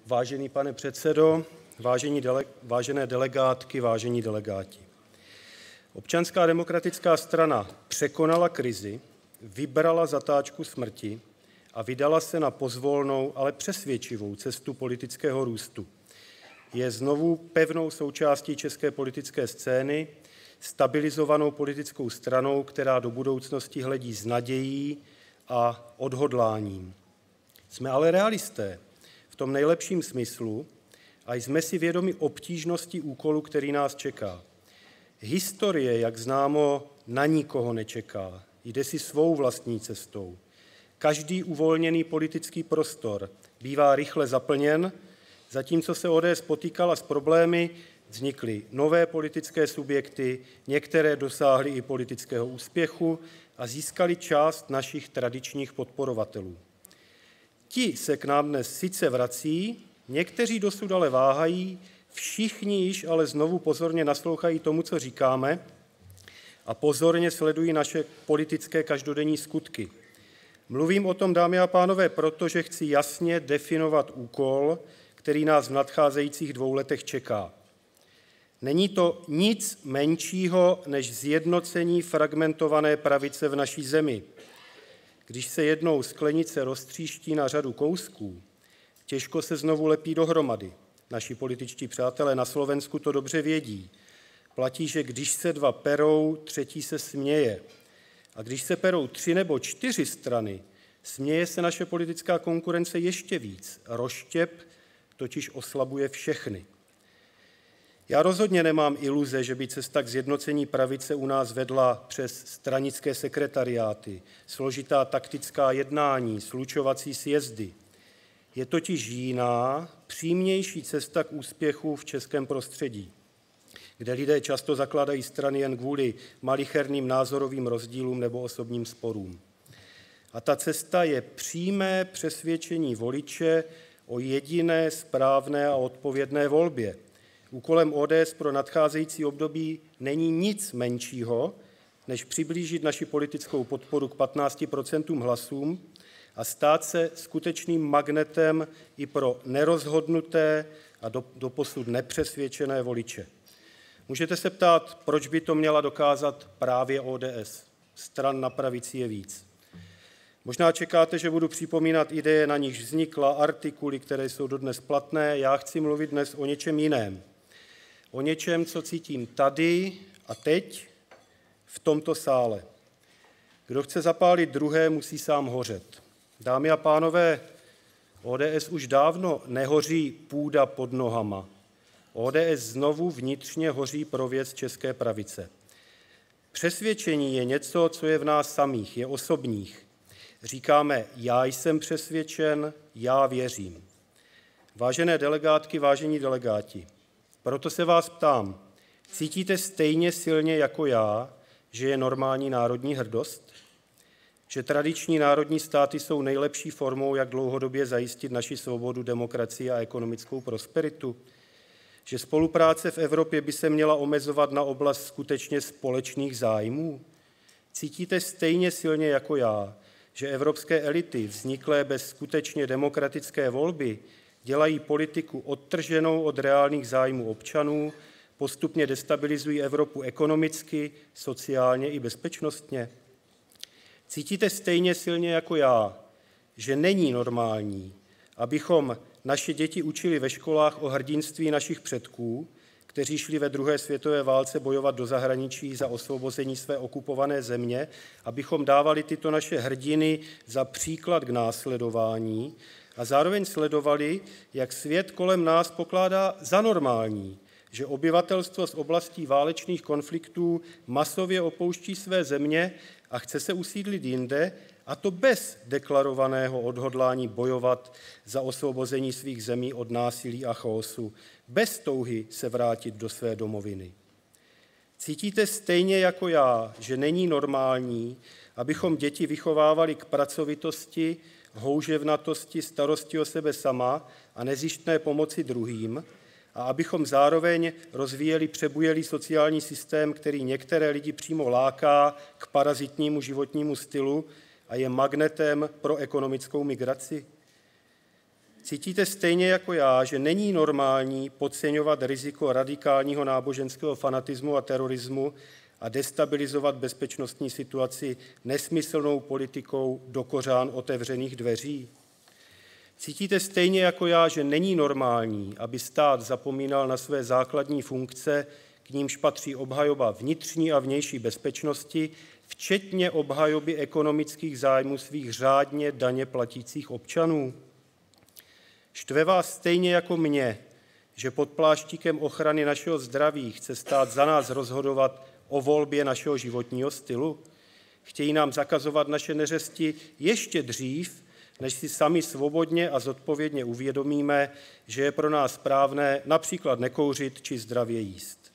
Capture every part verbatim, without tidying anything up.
Vážený pane předsedo, vážení dele, vážené delegátky, vážení delegáti. Občanská demokratická strana překonala krizi, vybrala zatáčku smrti a vydala se na pozvolnou, ale přesvědčivou cestu politického růstu. Je znovu pevnou součástí české politické scény, stabilizovanou politickou stranou, která do budoucnosti hledí s nadějí a odhodláním. Jsme ale realisté v tom nejlepším smyslu a jsme si vědomi obtížnosti úkolu, který nás čeká. Historie, jak známo, na nikoho nečeká. Jde si svou vlastní cestou. Každý uvolněný politický prostor bývá rychle zaplněn, zatímco se O D S potýkala s problémy, vznikly nové politické subjekty, některé dosáhly i politického úspěchu a získali část našich tradičních podporovatelů. Ti se k nám dnes sice vrací, někteří dosud ale váhají, všichni již ale znovu pozorně naslouchají tomu, co říkáme, a pozorně sledují naše politické každodenní skutky. Mluvím o tom, dámy a pánové, protože chci jasně definovat úkol, který nás v nadcházejících dvou letech čeká. Není to nic menšího než zjednocení fragmentované pravice v naší zemi. Když se jednou sklenice roztříští na řadu kousků, těžko se znovu lepí dohromady. Naši političtí přátelé na Slovensku to dobře vědí. Platí, že když se dva perou, třetí se směje. A když se perou tři nebo čtyři strany, směje se naše politická konkurence ještě víc. Rozštěp totiž oslabuje všechny. Já rozhodně nemám iluze, že by cesta k zjednocení pravice u nás vedla přes stranické sekretariáty, složitá taktická jednání, slučovací sjezdy. Je totiž jiná, přímější cesta k úspěchu v českém prostředí, kde lidé často zakládají strany jen kvůli malicherným názorovým rozdílům nebo osobním sporům. A ta cesta je přímé přesvědčení voliče o jediné správné a odpovědné volbě. Úkolem O D S pro nadcházející období není nic menšího, než přiblížit naši politickou podporu k patnácti procentům hlasům a stát se skutečným magnetem i pro nerozhodnuté a doposud nepřesvědčené voliče. Můžete se ptát, proč by to měla dokázat právě O D S. Stran na pravici je víc. Možná čekáte, že budu připomínat ideje, na nichž vznikla, artikuly, které jsou dodnes platné. Já chci mluvit dnes o něčem jiném. O něčem, co cítím tady a teď v tomto sále. Kdo chce zapálit druhé, musí sám hořet. Dámy a pánové, O D S už dávno nehoří půda pod nohama. O D S znovu vnitřně hoří pro věc české pravice. Přesvědčení je něco, co je v nás samých, je osobních. Říkáme, já jsem přesvědčen, já věřím. Vážené delegátky, vážení delegáti, proto se vás ptám, cítíte stejně silně jako já, že je normální národní hrdost? Že tradiční národní státy jsou nejlepší formou, jak dlouhodobě zajistit naši svobodu, demokracii a ekonomickou prosperitu? Že spolupráce v Evropě by se měla omezovat na oblast skutečně společných zájmů? Cítíte stejně silně jako já, že evropské elity, vzniklé bez skutečně demokratické volby, dělají politiku odtrženou od reálných zájmů občanů, postupně destabilizují Evropu ekonomicky, sociálně i bezpečnostně? Cítíte stejně silně jako já, že není normální, abychom naše děti učili ve školách o hrdinství našich předků, kteří šli ve druhé světové válce bojovat do zahraničí za osvobození své okupované země, abychom dávali tyto naše hrdiny za příklad k následování a zároveň sledovali, jak svět kolem nás pokládá za normální, že obyvatelstvo z oblastí válečných konfliktů masově opouští své země a chce se usídlit jinde, a to bez deklarovaného odhodlání bojovat za osvobození svých zemí od násilí a chaosu, bez touhy se vrátit do své domoviny. Cítíte stejně jako já, že není normální, abychom děti vychovávali k pracovitosti, houževnatosti, starosti o sebe sama a nezištné pomoci druhým, a abychom zároveň rozvíjeli přebujelý sociální systém, který některé lidi přímo láká k parazitnímu životnímu stylu a je magnetem pro ekonomickou migraci? Cítíte stejně jako já, že není normální podceňovat riziko radikálního náboženského fanatismu a terorismu a destabilizovat bezpečnostní situaci nesmyslnou politikou do kořán otevřených dveří? Cítíte stejně jako já, že není normální, aby stát zapomínal na své základní funkce, k nímž patří obhajoba vnitřní a vnější bezpečnosti, včetně obhajoby ekonomických zájmů svých řádně daně platících občanů? Štve vás stejně jako mě, že pod pláštíkem ochrany našeho zdraví chce stát za nás rozhodovat o volbě našeho životního stylu? Chtějí nám zakazovat naše neřesti ještě dřív, než si sami svobodně a zodpovědně uvědomíme, že je pro nás správné například nekouřit či zdravě jíst.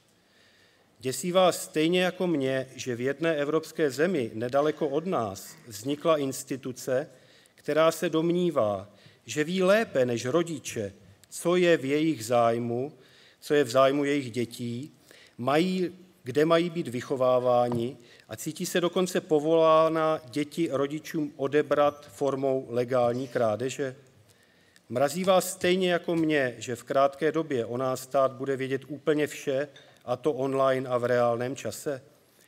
Děsí vás stejně jako mě, že v jedné evropské zemi nedaleko od nás vznikla instituce, která se domnívá, že ví lépe než rodiče, co je v jejich zájmu, co je v zájmu jejich dětí, mají, kde mají být vychováváni a cítí se dokonce povolána děti rodičům odebrat formou legální krádeže. Mrazí vás stejně jako mě, že v krátké době o nás stát bude vědět úplně vše, a to online a v reálném čase.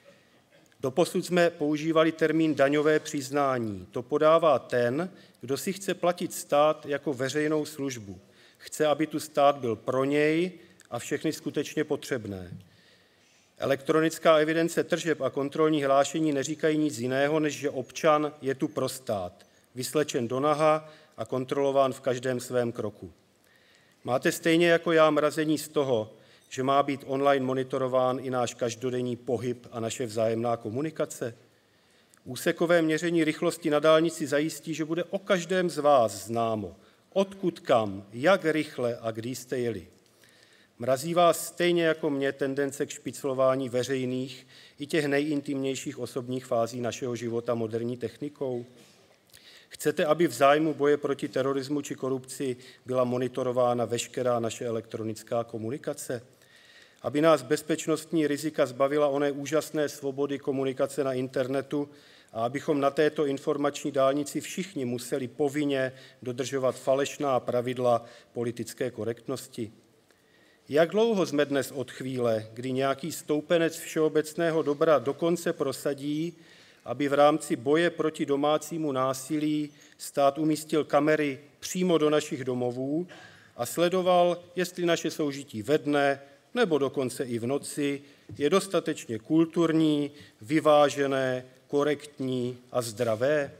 Doposud jsme používali termín daňové přiznání. To podává ten, kdo si chce platit stát jako veřejnou službu. Chce, aby tu stát byl pro něj a všechny skutečně potřebné. Elektronická evidence tržeb a kontrolní hlášení neříkají nic jiného, než že občan je tu pro stát, vyslečen do naha a kontrolován v každém svém kroku. Máte stejně jako já mrazení z toho, že má být online monitorován i náš každodenní pohyb a naše vzájemná komunikace? Úsekové měření rychlosti na dálnici zajistí, že bude o každém z vás známo, odkud kam, jak rychle a kdy jste jeli. Mrazí vás stejně jako mě tendence k špiclování veřejných i těch nejintimnějších osobních fází našeho života moderní technikou? Chcete, aby v zájmu boje proti terorismu či korupci byla monitorována veškerá naše elektronická komunikace? Aby nás bezpečnostní rizika zbavila oné úžasné svobody komunikace na internetu a abychom na této informační dálnici všichni museli povinně dodržovat falešná pravidla politické korektnosti? Jak dlouho jsme dnes od chvíle, kdy nějaký stoupenec všeobecného dobra dokonce prosadí, aby v rámci boje proti domácímu násilí stát umístil kamery přímo do našich domovů a sledoval, jestli naše soužití ve dne nebo dokonce i v noci je dostatečně kulturní, vyvážené, korektní a zdravé?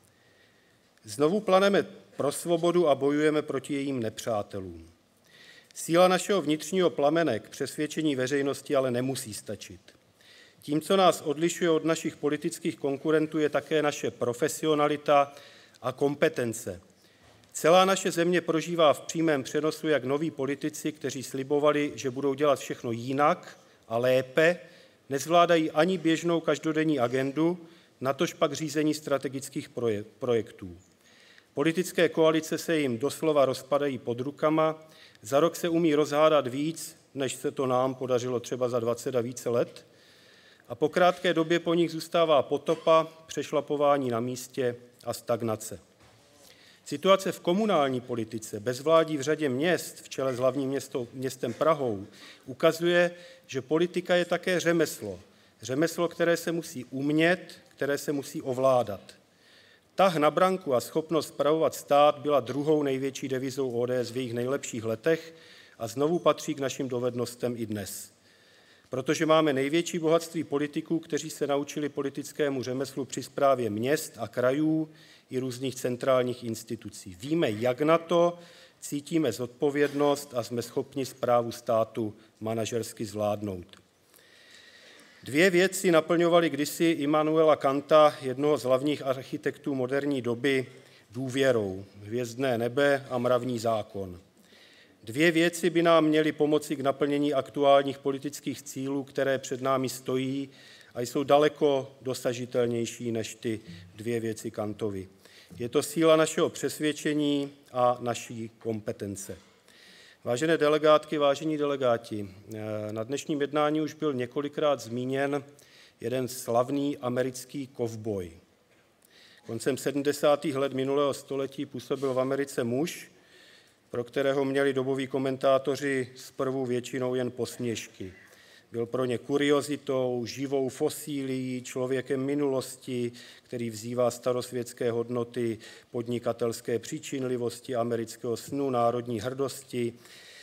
Znovu planeme pro svobodu a bojujeme proti jejím nepřátelům. Síla našeho vnitřního plamene k přesvědčení veřejnosti ale nemusí stačit. Tím, co nás odlišuje od našich politických konkurentů, je také naše profesionalita a kompetence. Celá naše země prožívá v přímém přenosu, jak noví politici, kteří slibovali, že budou dělat všechno jinak a lépe, nezvládají ani běžnou každodenní agendu, natož pak řízení strategických projektů. Politické koalice se jim doslova rozpadají pod rukama, za rok se umí rozhádat víc, než se to nám podařilo třeba za dvacet a více let, a po krátké době po nich zůstává potopa, přešlapování na místě a stagnace. Situace v komunální politice, bezvládí v řadě měst, v čele s hlavním město, městem Prahou, ukazuje, že politika je také řemeslo. Řemeslo, které se musí umět, které se musí ovládat. Tah na branku a schopnost spravovat stát byla druhou největší devizou O D S v jejich nejlepších letech a znovu patří k našim dovednostem i dnes. Protože máme největší bohatství politiků, kteří se naučili politickému řemeslu při správě měst a krajů i různých centrálních institucí. Víme, jak na to, cítíme zodpovědnost a jsme schopni správu státu manažersky zvládnout. Dvě věci naplňovaly kdysi Immanuela Kanta, jednoho z hlavních architektů moderní doby, důvěrou: hvězdné nebe a mravní zákon. Dvě věci by nám měly pomoci k naplnění aktuálních politických cílů, které před námi stojí a jsou daleko dosažitelnější než ty dvě věci Kantovy. Je to síla našeho přesvědčení a naší kompetence. Vážené delegátky, vážení delegáti, na dnešním jednání už byl několikrát zmíněn jeden slavný americký kovboj. Koncem sedmdesátých let minulého století působil v Americe muž, pro kterého měli doboví komentátoři zprvu většinou jen posměšky. Byl pro ně kuriozitou, živou fosílií, člověkem minulosti, který vzývá starosvětské hodnoty podnikatelské příčinlivosti, amerického snu, národní hrdosti,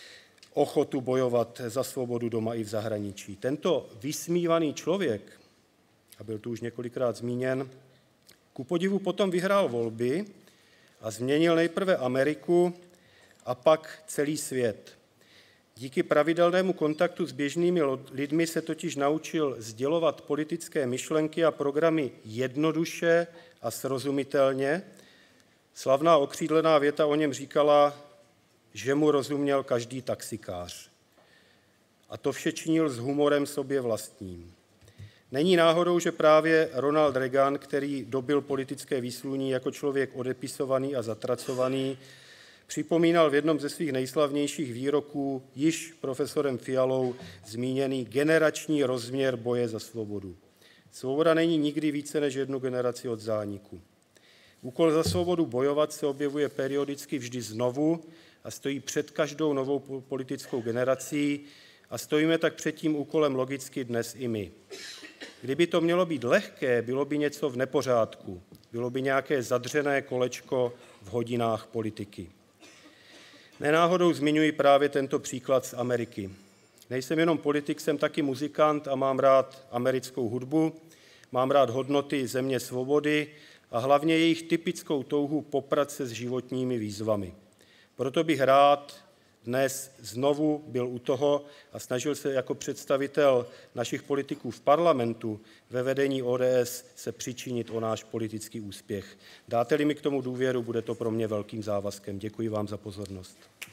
ochotu bojovat za svobodu doma i v zahraničí. Tento vysmívaný člověk, a byl tu už několikrát zmíněn, ku podivu potom vyhrál volby a změnil nejprve Ameriku a pak celý svět. Díky pravidelnému kontaktu s běžnými lidmi se totiž naučil sdělovat politické myšlenky a programy jednoduše a srozumitelně. Slavná okřídlená věta o něm říkala, že mu rozuměl každý taxikář. A to vše činil s humorem sobě vlastním. Není náhodou, že právě Ronald Reagan, který dobil politické výsluní jako člověk odepisovaný a zatracovaný, připomínal v jednom ze svých nejslavnějších výroků již profesorem Fialou zmíněný generační rozměr boje za svobodu. Svoboda není nikdy více než jednu generaci od zániku. Úkol za svobodu bojovat se objevuje periodicky vždy znovu a stojí před každou novou politickou generací a stojíme tak před tím úkolem logicky dnes i my. Kdyby to mělo být lehké, bylo by něco v nepořádku, bylo by nějaké zadřené kolečko v hodinách politiky. Nenáhodou zmiňuji právě tento příklad z Ameriky. Nejsem jenom politik, jsem taky muzikant a mám rád americkou hudbu, mám rád hodnoty země svobody a hlavně jejich typickou touhu poprat se s životními výzvami. Proto bych rád dnes znovu byl u toho a snažil se jako představitel našich politiků v parlamentu ve vedení O D S se přičinit o náš politický úspěch. Dáte-li mi k tomu důvěru, bude to pro mě velkým závazkem. Děkuji vám za pozornost.